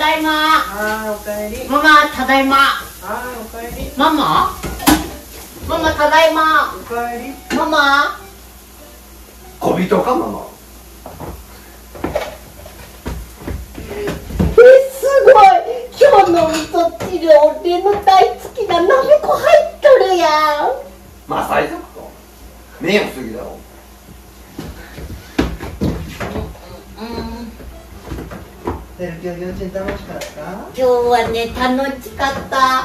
だいま。 はい、おかえり。 ママ、ただいま。 はい、おかえり。 ママただいま。 おかえり。 ママ小人かママ。 すごい。今日の味噌汁、俺の大好きななめこ入っとるやん。 まあ最速と目を過ぎだろ。 てるきょう幼稚園楽しかった？ 今日はね、楽しかった。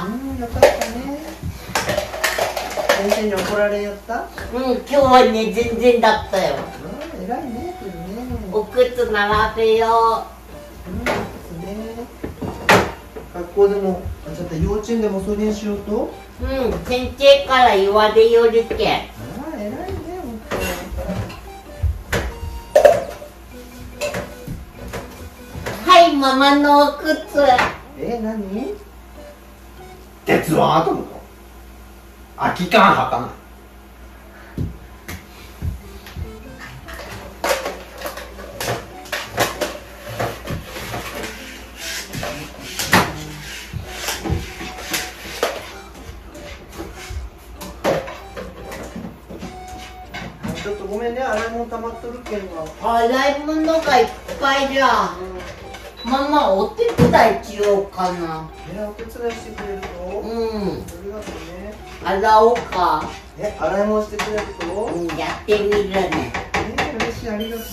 よかったね。先生に怒られやった？ 今日はね、全然だったよ。 偉いね、てるね。 お靴並べよう。ね。学校でも、ちょっと幼稚園でもそれしようと？ 先生から言われよるけん。 偉いね、ほんと。 はい、ママのお靴。 何？ 鉄腕アトムと空き缶はかない。 ちょっとごめんね、洗い物溜まっとるけんが。 洗い物がいっぱいじゃ。ママ、お手伝いしようかな。 お手伝いしてくれると？ありがとうね。 洗おうか。 洗い物してくれると？ やってみるね。 嬉しい、ありがとうね。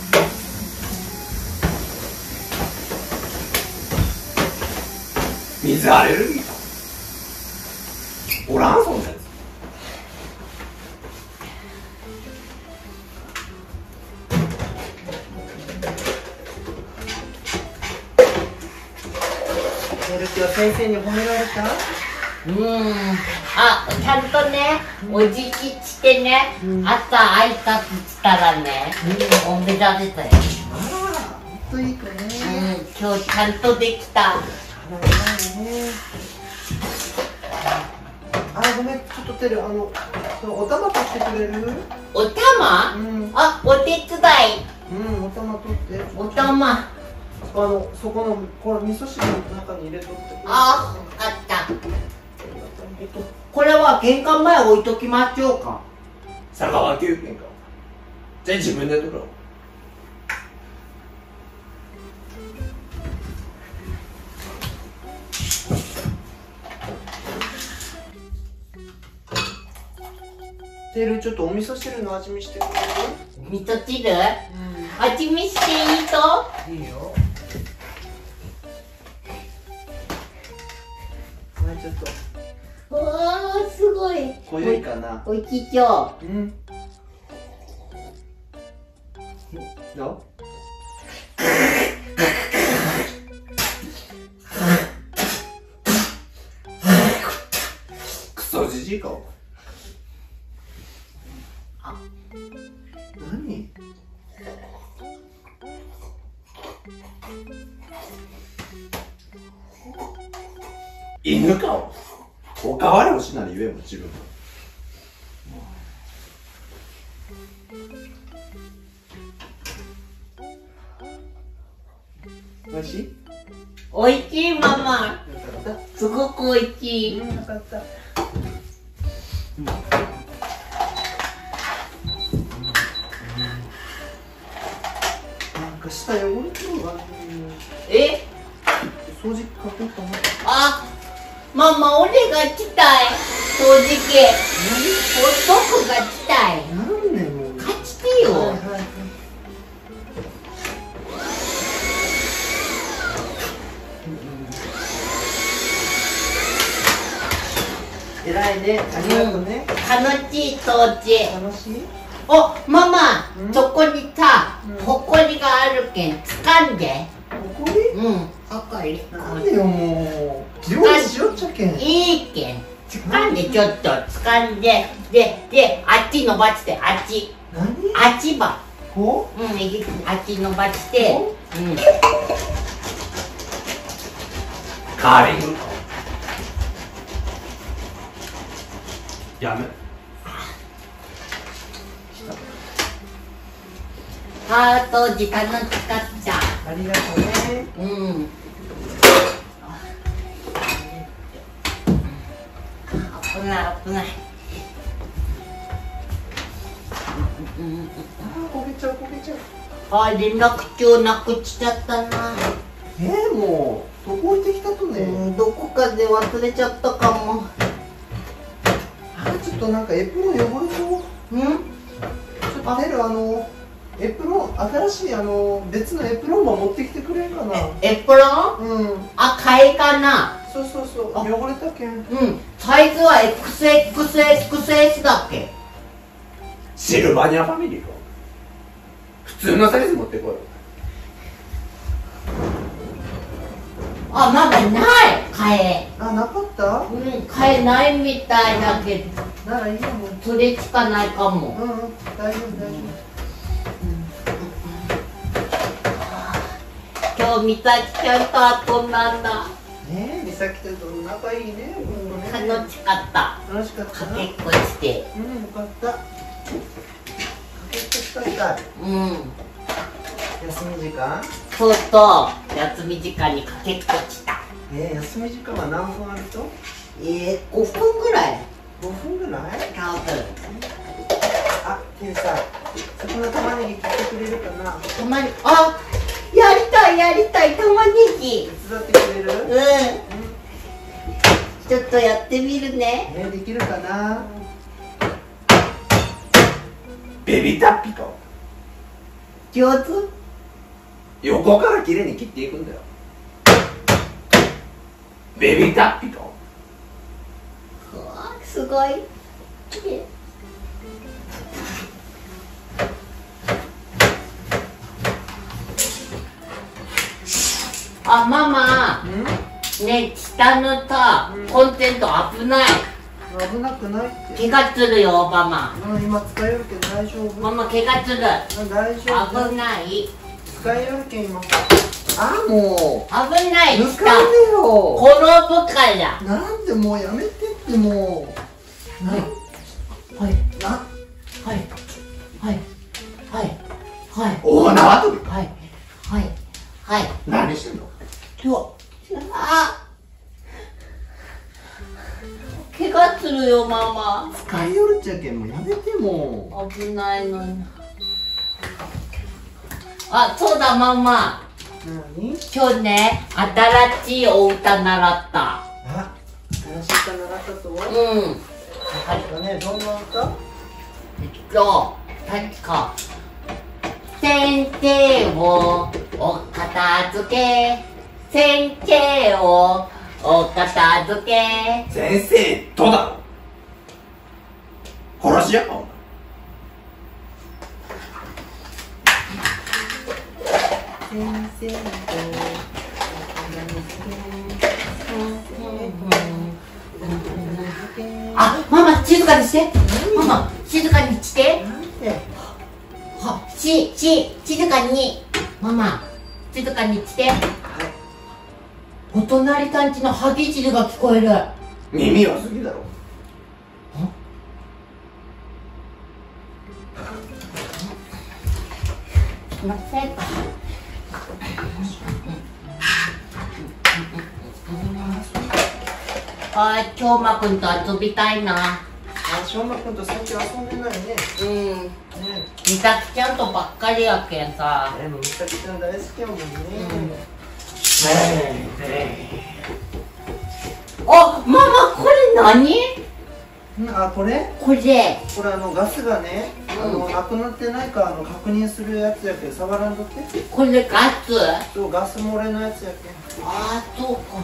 水アレルギーかおらんそんなやつ。 先生に褒められた？ ちゃんとね、お辞儀してね、朝挨拶したらね、おめだてたよ。 ほんといい子ね。 今日ちゃんとできた。 ごめん、ちょっとてる、お玉取ってくれる？ お玉？お手伝い。 お玉取って。 お玉。 そこの、これ味噌汁の中に入れとって。 あった。これは玄関前置いときましょうか。 佐川急便か。じゃあ自分で取ろう。 てる、ちょっとお味噌汁の味見してくれる？ 味噌汁？味見していいと？ いいよ。ちょっと。 うわー、すごい。 濃いかな。 おいしそう。 どう？ クソじじいか。 何？ 犬かおかわりもしなり言えも自分。 おいしい？ おいしいママ。すごくおいしい。 よかった。なんか下汚れてるわ。掃除かこうかな。 ママ、俺がしたい。掃除機。僕がしたい。 なんでもう。 貸してよ。 偉いね、ありがとうね。 楽しい掃除。 楽しい？ ママ、そこにさ、ほこりがあるけん、掴んで。 ほこり？ ほこり。 なんでよ、もう。料理しよっちゃけん。 いいけん。掴んで、ちょっと掴んで、で、あっち伸ばして、あっち。あっちば。 こう？ あっち伸ばして。 カーリングか。やめ。 当時楽しかった。 ありがとうね。 危ない危ない。 焦げちゃう焦げちゃう。 あ、連絡帳なくしちゃったな。 もうどこ置いてきたとね。 どこかで忘れちゃったかも。 ちょっとなんかエプロン汚れそう。ちょっとテルエプロン新しい別のエプロンも持ってきてくれんかな。 エプロン？あ、替えかな。 そうそうそう、汚れたけん。 サイズは XXXS だっけ？ シルバニアファミリーか。普通のサイズ持ってこいよ。 あ、まだない替え。 なかった？ 替えないみたいだけど。 ならいいよもう。 それしかないかも。 大丈夫大丈夫。 今日美咲ちゃんと遊んだんだ。 美咲ちゃんと仲いいね。 楽しかった。 楽しかった。 かけっこして。 よかった。かけっこしたいかい。休み時間？ そうそう、休み時間にかけっこした。 休み時間は何分あると ？5分ぐらい。 5分ぐらい？ 多分。 テルさ、そこの玉ねぎ切ってくれるかな？ 玉ねぎ、やりたい、玉ねぎ。 手伝ってくれる？ ちょっとやってみるね。 できるかな？ ベビータッピか。 上手？ 横から綺麗に切っていくんだよ。ベビータッピか。 すごい。ママ。ね、下のさ、コンセント危ない。 危なくないって。 怪我するよ、ママ。 今使えるけど大丈夫？ ママ怪我する。 大丈夫。 危ない。 使えるけん今。もう。 危ない。 抜かんでよ。 転ぶから。 なんでもうやめてってもう。 お縄跳び。何してんの？ 怪我するよ、ママ。 使いよるっちゃけんもうやめても危ないのに。そうだ、ママ。今日ね、新しいお歌習った。 新しい歌習ったと？どんな歌？ 確か先生をお片付け、先生をお片付け。 先生とだろ。殺し屋かお前。 先生とママ静かにして。ママ静かにして。静かに。ママ静かにして。お隣さんちの歯ぎしりが聞こえる。 耳は好きだろ。 すいません。京馬くんと遊びたいな。 しょうまくんと最近遊んでないね。 美咲ちゃんとばっかりやけんさ。 美咲ちゃん大好きやもんね。 ママこれ何？ これガスがね、なくなってないか確認するやつやけん触らんとって。 これガス？ そう、ガス漏れのやつやけん。 そうか。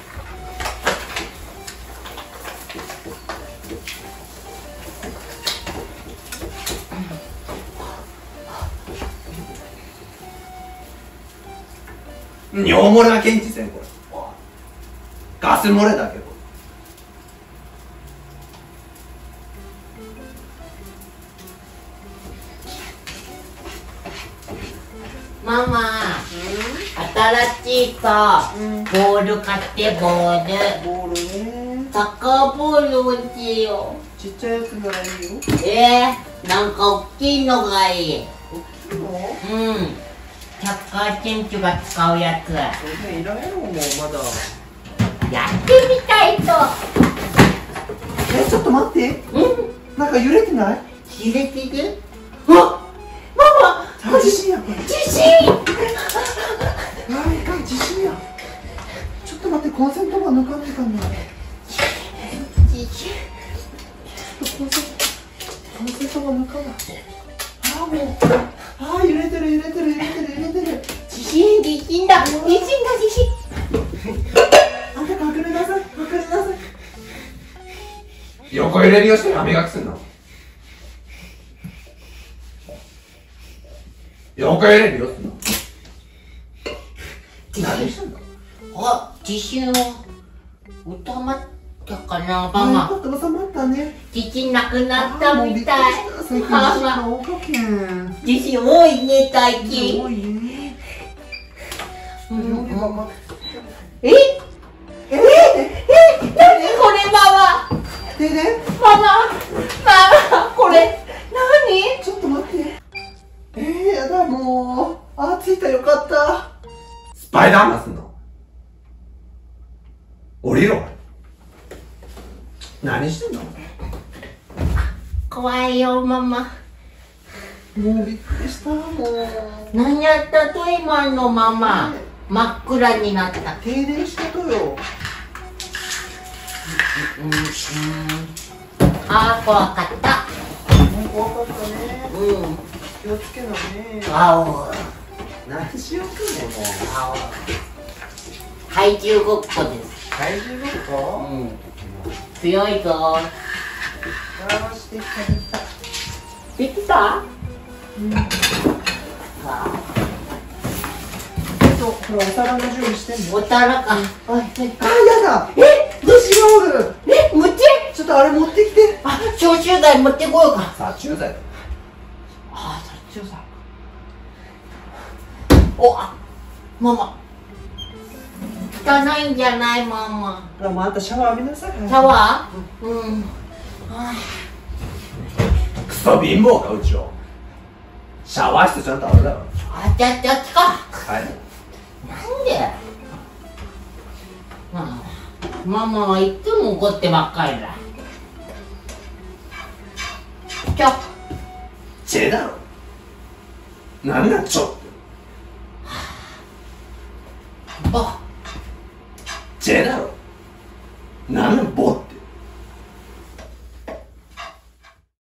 尿漏れは検知せんこれ。ガス漏れだけど。 ママ、新しいさ、ボール買って。ボールね。サッカーボール欲しいよ。 ちっちゃいやつがいいよ。 なんか大きいのがいい。 大きいの？ サッカー選手が使うやつ。 それいらんやろもうまだ。 やってみたいと。 ちょっと待って。なんか揺れてない？ 揺れてる？あ、ママ、 地震やこれ。 地震！ いかん、地震や。ちょっと待って、コンセントが抜かないかんな。 地震。 コンセントが抜かない。もう、揺れてる。 地震だ。 あんた隠れなさい。 横揺れるよして歯磨きすんの。横揺れるよすんの。何してんの？ あ、地震は収まったかな、ママ。 ちょっと収まったね。 地震なくなったみたい。 最近地震が多かけん。 地震多いね、最近。 多いね。 え？何これ、ママ。 でね、 ママ、これ、何？ ちょっと待って。やだ、もう。あ、着いた、よかった。 スパイダーマンすんの？降りろ。何してんの？ 怖いよ、ママ。 もうびっくりした、もう。 何やったと今のママ。真っ暗になった。 停電したとよ。 あー、怖かった。 怖かったね。気をつけなね。 青。 何しようかね、もう。 青。怪獣ごっこです。 怪獣ごっこ？ 強いぞ。 よし、できた。 できた？ ほら、お皿の準備してんの。 お皿か。 やだ。虫がおる。 虫？ ちょっとあれ持ってきて。 消臭剤持ってこようか。 殺虫剤だ。 殺虫剤。 ママ。汚いんじゃない、ママ。 ほら、もうあんたシャワー浴びなさい。 シャワー？ クソ貧乏か、うちを。シャワー室ちゃんとあるだろ。 あっちか。 はい。 なんで？ママはいつも怒ってばっかりだ。 チェだろ。何がちょっと。